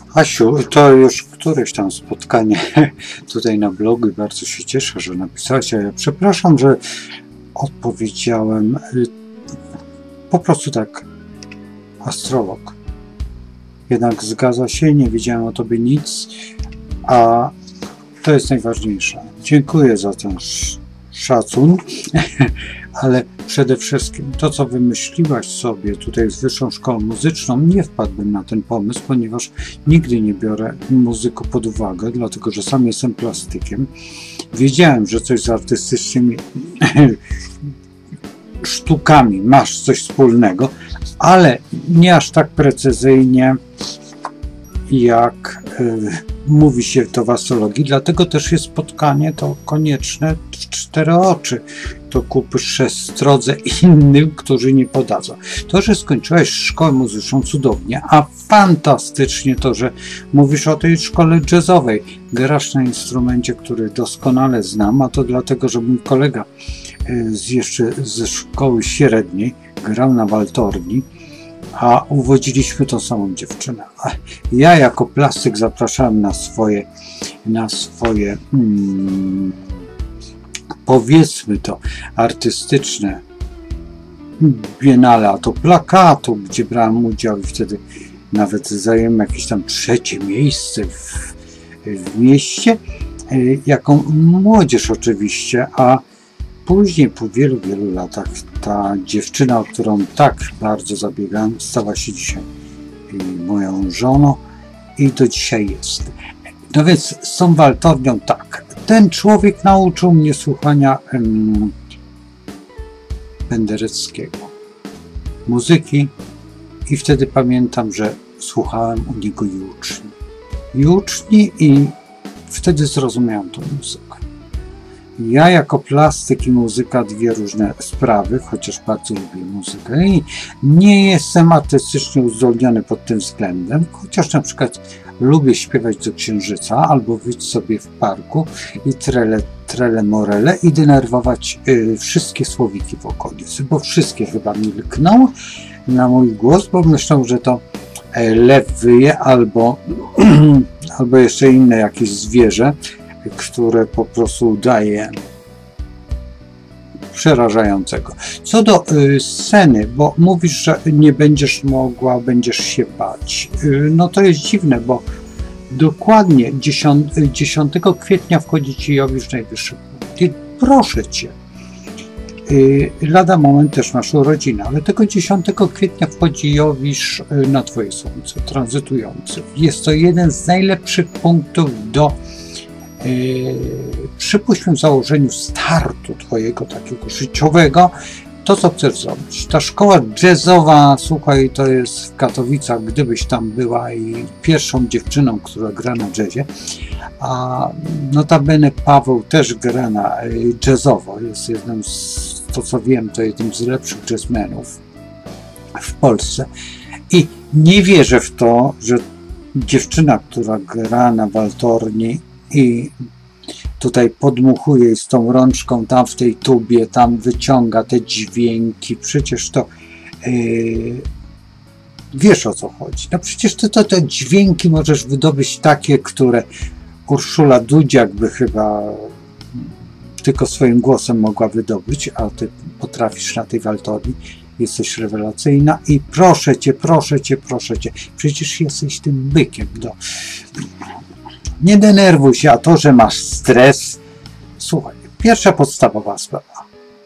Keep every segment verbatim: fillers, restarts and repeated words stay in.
Asiu, to już któreś tam spotkanie tutaj na blogu i bardzo się cieszę, że napisałaś, a ja przepraszam, że odpowiedziałem po prostu tak, astrolog. Jednak zgadza się, nie wiedziałem o tobie nic, a to jest najważniejsze. Dziękuję za ten szacun, ale przede wszystkim to, co wymyśliłaś sobie tutaj z Wyższą Szkołą Muzyczną, nie wpadłbym na ten pomysł, ponieważ nigdy nie biorę muzyku pod uwagę, dlatego że sam jestem plastykiem. Wiedziałem, że coś z artystycznymi sztukami masz coś wspólnego, ale nie aż tak precyzyjnie, jak y, mówi się to w astrologii, dlatego też jest spotkanie to konieczne w cztery oczy, to ku przestrodze innym, którzy nie podadzą. To, że skończyłeś szkołę muzyczną, cudownie, a fantastycznie to, że mówisz o tej szkole jazzowej, grasz na instrumencie, który doskonale znam, a to dlatego, że mój kolega y, z jeszcze ze szkoły średniej grał na waltorni, a uwodziliśmy tą samą dziewczynę. Ja jako plastyk zapraszałem na swoje, na swoje hmm, powiedzmy to artystyczne biennale, a to plakatu, gdzie brałem udział i wtedy nawet zajęłem jakieś tam trzecie miejsce w, w mieście, jako młodzież oczywiście, a później, po wielu, wielu latach, ta dziewczyna, o którą tak bardzo zabiegałem, stała się dzisiaj moją żoną i do dzisiaj jest. No więc z tą waltornią tak. Ten człowiek nauczył mnie słuchania um, Pendereckiego, muzyki, i wtedy pamiętam, że słuchałem u niego juczni. Juczni i wtedy zrozumiałem tą muzykę. Ja jako plastyk i muzyka dwie różne sprawy, chociaż bardzo lubię muzykę i nie jestem artystycznie uzdolniony pod tym względem, chociaż na przykład lubię śpiewać do księżyca albo wyjść sobie w parku i trele, trele morele i denerwować y, wszystkie słowiki w okolicy, bo wszystkie chyba milkną na mój głos, bo myślą, że to y, lew wyje albo, albo jeszcze inne jakieś zwierzę, które po prostu udaje przerażającego. Co do y, sceny, bo mówisz, że nie będziesz mogła, będziesz się bać. Y, no to jest dziwne, bo dokładnie dziesiątego kwietnia wchodzi ci Jowisz najwyższy punkt. I proszę cię, y, lada moment też masz urodziny, ale tego dziesiątego kwietnia wchodzi Jowisz y, na twoje słońce, tranzytujący. Jest to jeden z najlepszych punktów do Yy, przypuśćmy w założeniu startu twojego takiego życiowego, to co chcesz zrobić. Ta szkoła jazzowa, słuchaj, to jest w Katowicach, gdybyś tam była i pierwszą dziewczyną, która gra na jazzie, a notabene Paweł też gra na jazzowo, jest jednym z, to co wiem, to jednym z lepszych jazzmenów w Polsce i nie wierzę w to, że dziewczyna, która gra na waltorni i tutaj podmuchuje z tą rączką tam w tej tubie, tam wyciąga te dźwięki, przecież to yy, wiesz, o co chodzi. No przecież ty to te dźwięki możesz wydobyć takie, które Urszula Dudziak by chyba tylko swoim głosem mogła wydobyć, a ty potrafisz na tej waltorni, jesteś rewelacyjna i proszę cię, proszę cię, proszę cię, przecież jesteś tym bykiem do... Nie denerwuj się, a to, że masz stres. Słuchaj, pierwsza podstawowa sprawa.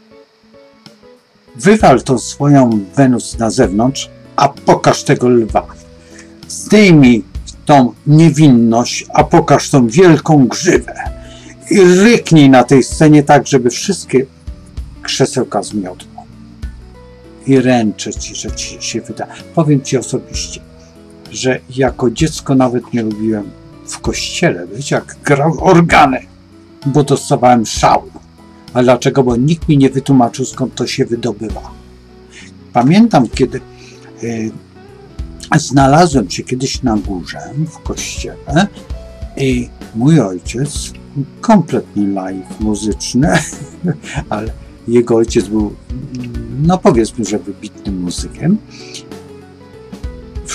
Wywal tą swoją Wenus na zewnątrz, a pokaż tego lwa. Zdejmij tą niewinność, a pokaż tą wielką grzywę. I ryknij na tej scenie tak, żeby wszystkie krzesełka zmiotło. I ręczę ci, że ci się wyda. Powiem ci osobiście, że jako dziecko nawet nie lubiłem w kościele być, jak grał organy, bo dostawałem szału. A dlaczego? Bo nikt mi nie wytłumaczył, skąd to się wydobywa. Pamiętam, kiedy y, znalazłem się kiedyś na górze w kościele i mój ojciec, kompletnie laik muzyczny, ale jego ojciec był, no powiedzmy, że wybitnym muzykiem,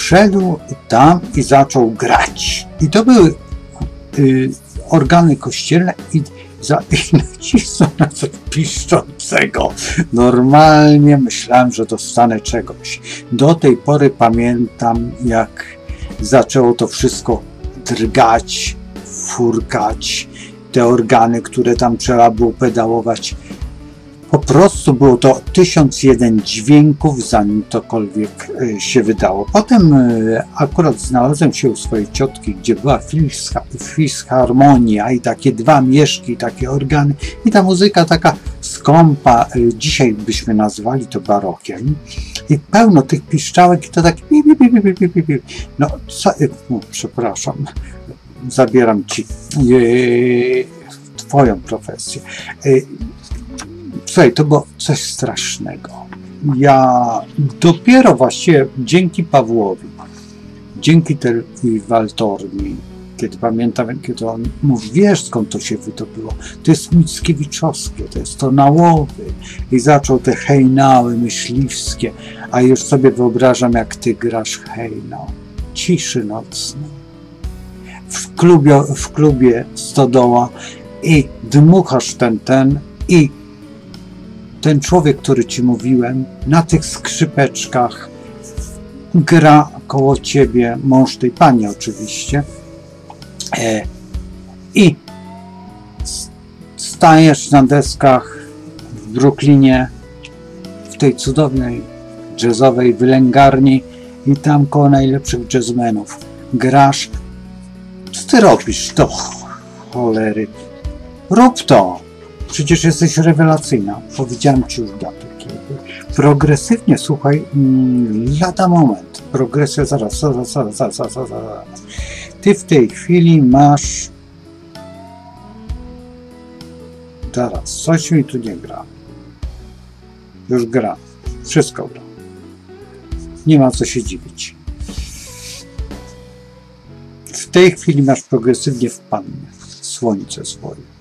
wszedł tam i zaczął grać. I to były y, organy kościelne i, za, i nacisnął na coś piszczącego. Normalnie myślałem, że dostanę czegoś. Do tej pory pamiętam, jak zaczęło to wszystko drgać, furkać, te organy, które tam trzeba było pedałować. Po prostu było to tysiąc jeden dźwięków, zanim tokolwiek się wydało. Potem akurat znalazłem się u swojej ciotki, gdzie była filharmonia i takie dwa mieszki, takie organy i ta muzyka taka skąpa, dzisiaj byśmy nazwali to barokiem. I pełno tych piszczałek i to tak pi, pi, pi, pi, pi, pi, pi. No, co, no, przepraszam, zabieram ci yy, twoją profesję. Yy, Słuchaj, to było coś strasznego. Ja dopiero właściwie dzięki Pawłowi, dzięki tej waltorni, kiedy pamiętam, kiedy on mówi, wiesz skąd to się wydobyło, to jest mickiewiczowskie, to jest to nałowy. I zaczął te hejnały myśliwskie, a już sobie wyobrażam, jak ty grasz hejnał, ciszy nocnej, w klubie, w klubie Stodoła i dmuchasz ten, ten i ten człowiek, który ci mówiłem, na tych skrzypeczkach gra koło ciebie, mąż tej pani oczywiście, e, i stajesz na deskach w Brooklynie, w tej cudownej jazzowej wylęgarni i tam koło najlepszych jazzmenów grasz. Co ty robisz? To cholery. Rób to! Przecież jesteś rewelacyjna. Powiedziałem ci już datę kiedy. Progresywnie, słuchaj, lada moment. Progresja, zaraz, zaraz, zaraz, zaraz, zaraz, zaraz. Ty w tej chwili masz... Zaraz, coś mi tu nie gra. Już gra. Wszystko gra. Nie ma co się dziwić. W tej chwili masz progresywnie w pannie. Słońce swoje.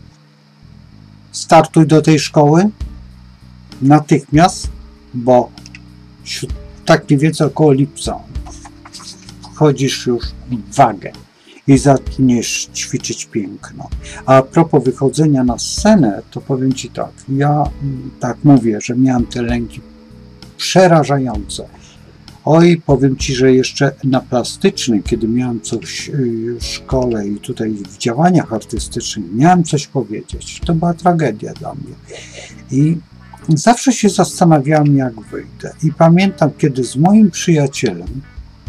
Startuj do tej szkoły natychmiast, bo tak mniej więcej około lipca wchodzisz już w wagę i zaczniesz ćwiczyć piękno. A propos wychodzenia na scenę, to powiem ci tak, ja tak mówię, że miałem te lęki przerażające. Oj, powiem ci, że jeszcze na plastycznym, kiedy miałem coś w szkole i tutaj w działaniach artystycznych, miałem coś powiedzieć. To była tragedia dla mnie. I zawsze się zastanawiałem, jak wyjdę. I pamiętam, kiedy z moim przyjacielem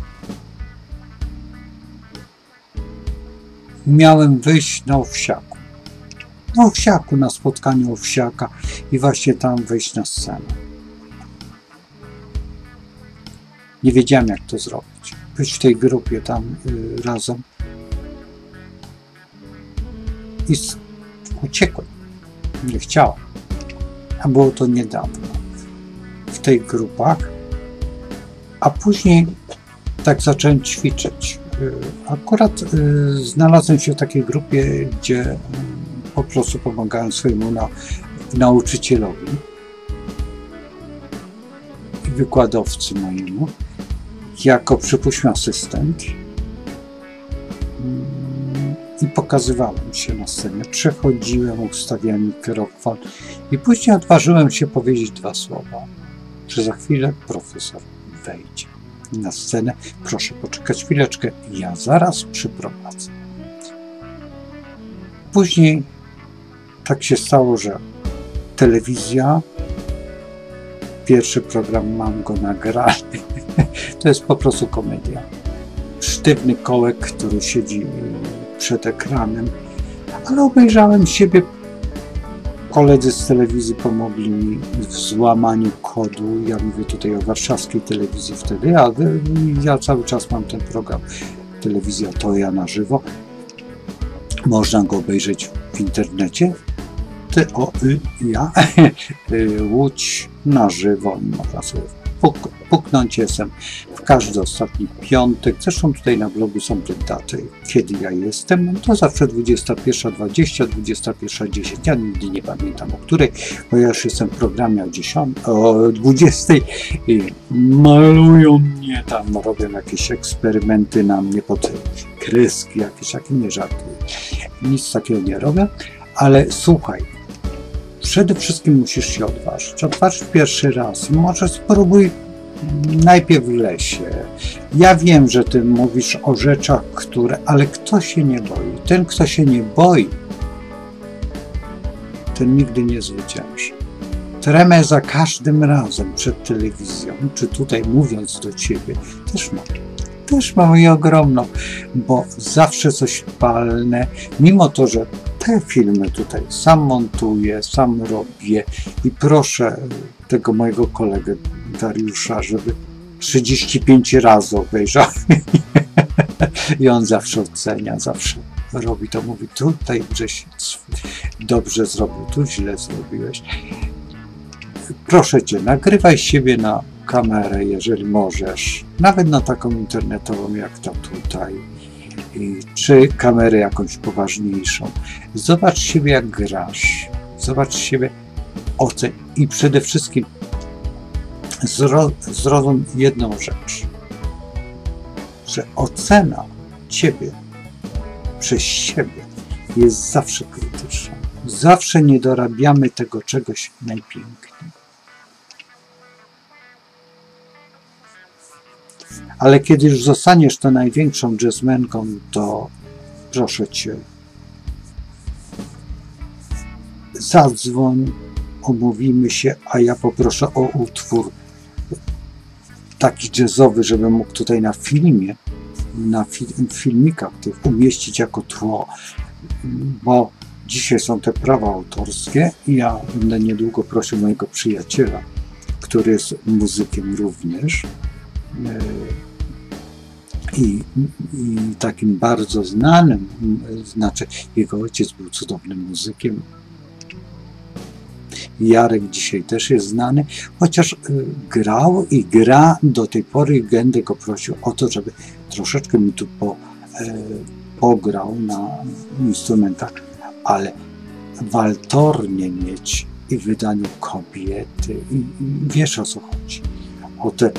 miałem wyjść na Owsiaku. Na Owsiaku, na spotkaniu Owsiaka i właśnie tam wejść na scenę. Nie wiedziałem, jak to zrobić. Być w tej grupie tam y, razem. I uciekłem. Nie chciałem. A było to niedawno. W tych grupach. A później tak zacząłem ćwiczyć. Y, akurat y, znalazłem się w takiej grupie, gdzie y, po prostu pomagałem swojemu na, nauczycielowi i wykładowcy mojemu. Jako, przypuśćmy, asystent i pokazywałem się na scenie, przechodziłem, ustawiałem mikrofon i później odważyłem się powiedzieć dwa słowa, że za chwilę profesor wejdzie na scenę, proszę poczekać chwileczkę, ja zaraz przyprowadzę. Później tak się stało, że telewizja, pierwszy program mam go nagrany. To jest po prostu komedia. Sztywny kołek, który siedzi przed ekranem, ale obejrzałem siebie. Koledzy z telewizji pomogli mi w złamaniu kodu. Ja mówię tutaj o warszawskiej telewizji wtedy, a ja cały czas mam ten program. Telewizja to ja na żywo. Można go obejrzeć w internecie. Ty, o, y, ja. Łódź na żywo. Można sobie puk, puknąć. Jestem w każdy ostatni piątek. Zresztą tutaj na blogu są te daty, kiedy ja jestem. To zawsze dwudziesta pierwsza dwadzieścia, dwudziesta pierwsza dziesięć. Ja nigdy nie pamiętam o której, bo ja już jestem w programie o, dziesiątej, o dwudziestej i malują mnie mnie tam robią jakieś eksperymenty na mnie pod kreski, jakieś takie, nie żartuję. Nic takiego nie robię, ale słuchaj, przede wszystkim musisz się odważyć. Odważyć pierwszy raz. Może spróbuj najpierw w lesie. Ja wiem, że ty mówisz o rzeczach, które... Ale kto się nie boi? Ten, kto się nie boi, ten nigdy nie zwycięży. Tremę za każdym razem przed telewizją, czy tutaj mówiąc do ciebie, też mam. Też mam i ogromną, bo zawsze coś palne, mimo to, że te filmy tutaj sam montuję, sam robię i proszę tego mojego kolegę Dariusza, żeby trzydzieści pięć razy obejrzał i on zawsze ocenia, zawsze robi to, mówi tutaj żeś dobrze zrobił, tu źle zrobiłeś. Proszę cię, nagrywaj siebie na kamerę, jeżeli możesz, nawet na taką internetową jak ta tutaj, czy kamerę jakąś poważniejszą. Zobacz siebie, jak grasz, zobacz siebie, oceń i przede wszystkim zro, zrozum jedną rzecz, że ocena ciebie przez siebie jest zawsze krytyczna. Zawsze nie dorabiamy tego czegoś najpiękniej. Ale kiedy już zostaniesz to największą jazzmenką, to proszę cię, zadzwoń, omówimy się, a ja poproszę o utwór taki jazzowy, żebym mógł tutaj na filmie, na filmikach tych umieścić jako tło, bo dzisiaj są te prawa autorskie i ja będę niedługo prosił mojego przyjaciela, który jest muzykiem również, I, i takim bardzo znanym, znaczy jego ojciec był cudownym muzykiem. Jarek dzisiaj też jest znany, chociaż grał i gra do tej pory i będę go prosił o to, żeby troszeczkę mi tu po, e, pograł na instrumentach, ale waltornie mieć i w wydaniu kobiety i, i wiesz, o co chodzi, o te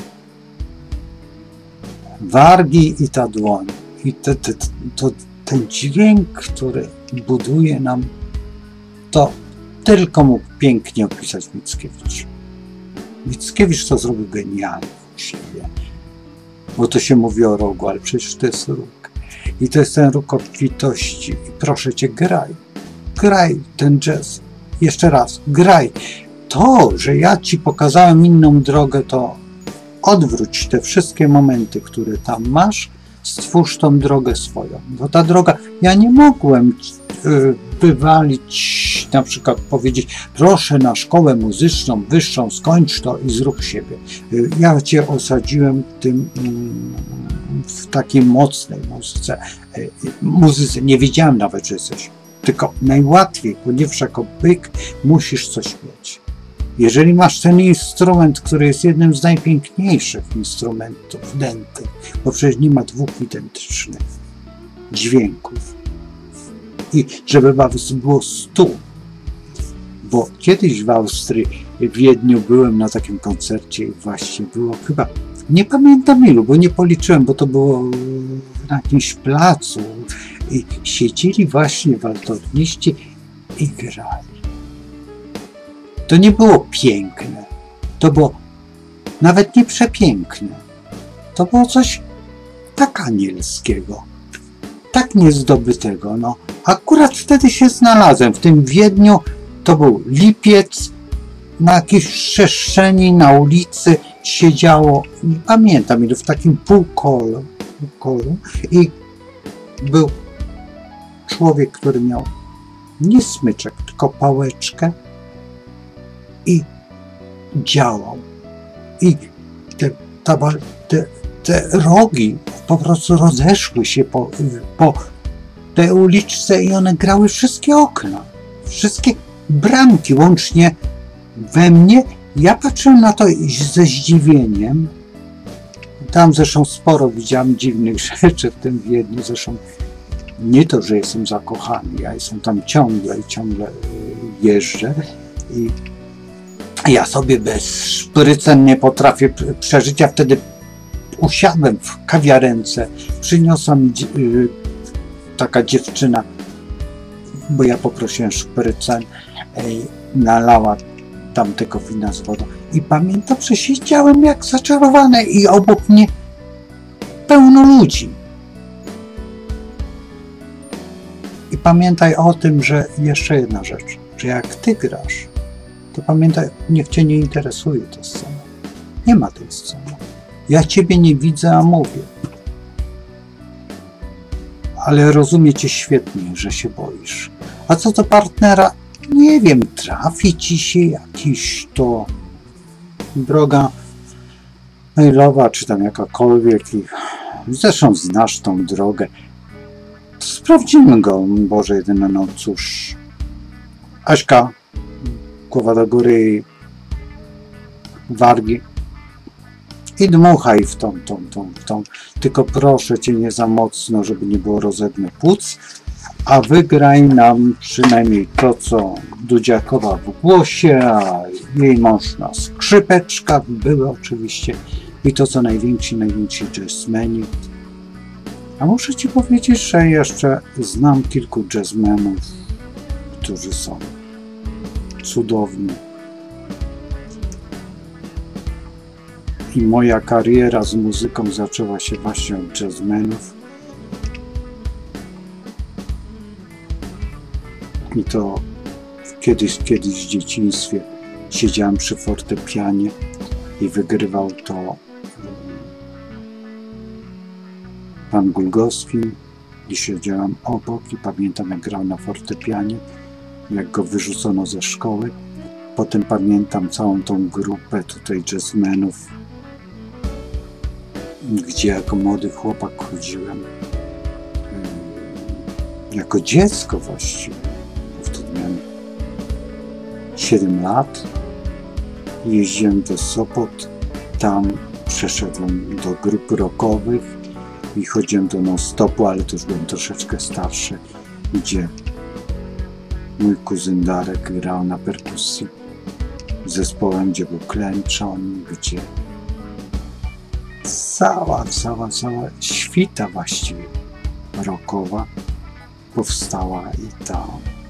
wargi i ta dłoń i te, te, to, ten dźwięk, który buduje nam, to tylko mógł pięknie opisać Mickiewicz. Mickiewicz to zrobił genialnie u siebie, bo to się mówi o rogu, ale przecież to jest róg i to jest ten róg obfitości i proszę cię, graj, graj ten jazz, jeszcze raz, graj. To, że ja ci pokazałem inną drogę, to odwróć te wszystkie momenty, które tam masz, stwórz tą drogę swoją. Bo ta droga, ja nie mogłem y, wywalić, na przykład powiedzieć, proszę na szkołę muzyczną wyższą, skończ to i zrób siebie. Y, ja cię osadziłem tym, y, w takiej mocnej muzyce. Y, y, muzyce, nie wiedziałem nawet, że jesteś. Tylko najłatwiej, ponieważ jako byk musisz coś mieć. Jeżeli masz ten instrument, który jest jednym z najpiękniejszych instrumentów dętych, bo przecież nie ma dwóch identycznych dźwięków i żeby was było stu, bo kiedyś w Austrii, w Wiedniu byłem na takim koncercie i właśnie było chyba, nie pamiętam ilu, bo nie policzyłem, bo to było na jakimś placu i siedzieli właśnie waltorniści i grali. To nie było piękne, to było nawet nie przepiękne, to było coś tak anielskiego, tak niezdobytego. No, akurat wtedy się znalazłem, w tym Wiedniu, to był lipiec, na jakiejś przestrzeni, na ulicy siedziało, nie pamiętam ile, w takim półkolu, półkolu i był człowiek, który miał nie smyczek, tylko pałeczkę, i działał. I te, ta, te, te rogi po prostu rozeszły się po, po tej uliczce i one grały wszystkie okna, wszystkie bramki, łącznie we mnie. Ja patrzyłem na to ze zdziwieniem. Tam zresztą sporo widziałem dziwnych rzeczy w tym Wiedniu. Zresztą nie to, że jestem zakochany, ja jestem tam ciągle i ciągle jeżdżę. I ja sobie bez szprycen nie potrafię przeżyć, a wtedy usiadłem w kawiarence, przyniosła mi yy, taka dziewczyna, bo ja poprosiłem szprycem, yy, nalała tamtego wina z wodą i pamiętam, że siedziałem jak zaczarowany i obok mnie pełno ludzi. I pamiętaj o tym, że jeszcze jedna rzecz, że jak ty grasz, to pamiętaj, niech cię nie interesuje ta scena. Nie ma tej sceny. Ja ciebie nie widzę, a mówię. Ale rozumiem cię świetnie, że się boisz. A co do partnera? Nie wiem, trafi ci się jakiś to droga mailowa, czy tam jakakolwiek. I zresztą znasz tą drogę. Sprawdzimy go, Boże jedyne, no cóż. Aśka, głowa do góry i wargi. I dmuchaj w tą, tą, tą, w tą. Tylko proszę cię nie za mocno, żeby nie było rozedmy płuc. A wygraj nam przynajmniej to, co Dudziakowa w głosie, a jej mąż na skrzypeczkach były oczywiście. I to, co najwięksi, najwięksi jazzmeni. A muszę ci powiedzieć, że jeszcze znam kilku jazzmenów, którzy są cudowni. I moja kariera z muzyką zaczęła się właśnie od jazzmenów. I to kiedyś, kiedyś w dzieciństwie siedziałem przy fortepianie i wygrywał to pan Gulgowski i siedziałem obok i pamiętam, jak grał na fortepianie, jak go wyrzucono ze szkoły. Potem pamiętam całą tą grupę tutaj jazzmenów, gdzie jako młody chłopak chodziłem, jako dziecko właściwie. Wtedy miałem siedem lat. Jeździłem do Sopot, tam przeszedłem do grup rockowych i chodziłem do non-stopu, ale to już byłem troszeczkę starszy, gdzie mój kuzyn Darek grał na perkusji z zespołem, gdzie był klęczon, gdzie cała, cała, cała świta właściwie rockowa powstała i tam.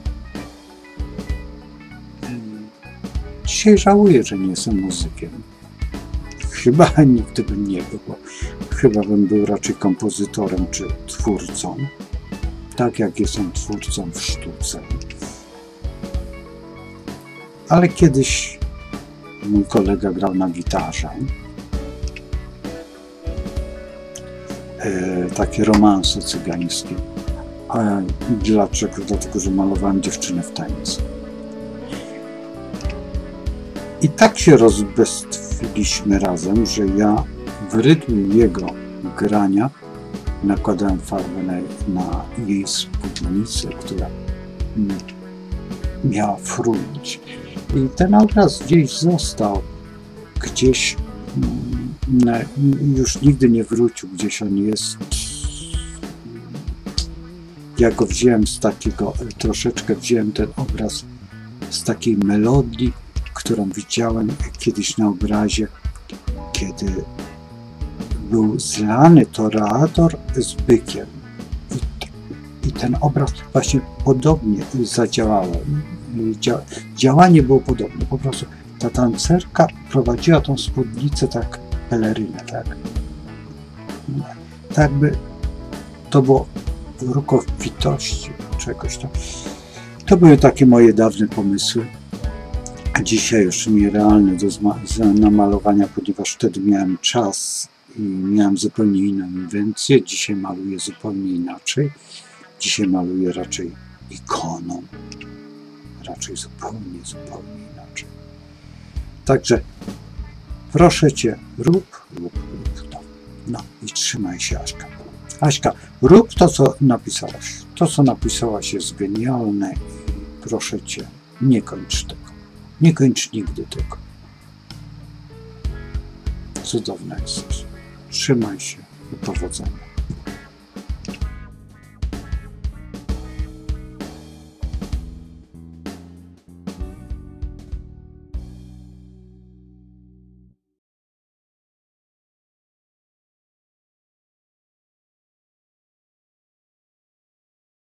Dzisiaj żałuję, że nie jestem muzykiem. Chyba nigdy bym nie był. Chyba bym był raczej kompozytorem czy twórcą. Tak jak jestem twórcą w sztuce. Ale kiedyś mój kolega grał na gitarze. E, takie romanse cygańskie. A dlaczego? Dlatego, że malowałem dziewczynę w tańcu. I tak się rozbestwiliśmy razem, że ja w rytmie jego grania nakładałem farbę na, na jej spódnicę, która miała frunąć. I ten obraz gdzieś został, gdzieś na, już nigdy nie wrócił, gdzieś on jest. Ja go wziąłem z takiego, troszeczkę wziąłem ten obraz z takiej melodii, którą widziałem kiedyś na obrazie, kiedy był zlany toreador z bykiem. I, i ten obraz właśnie podobnie zadziałał. Dzia, działanie było podobne. Po prostu ta tancerka prowadziła tą spódnicę tak pelerynę, tak. Tak by to było ruch obfitości, czegoś tam. To były takie moje dawne pomysły. A dzisiaj już nierealne do namalowania, ponieważ wtedy miałem czas i miałem zupełnie inną inwencję. Dzisiaj maluję zupełnie inaczej. Dzisiaj maluję raczej ikoną. Raczej zupełnie, zupełnie inaczej. Także proszę cię, rób, rób, rób to. No i trzymaj się, Aśka. Aśka, rób to, co napisałaś. To, co napisałaś, jest genialne i proszę cię, nie kończ tego. Nie kończ nigdy tego. Cudowna jesteś. Trzymaj się i powodzenia.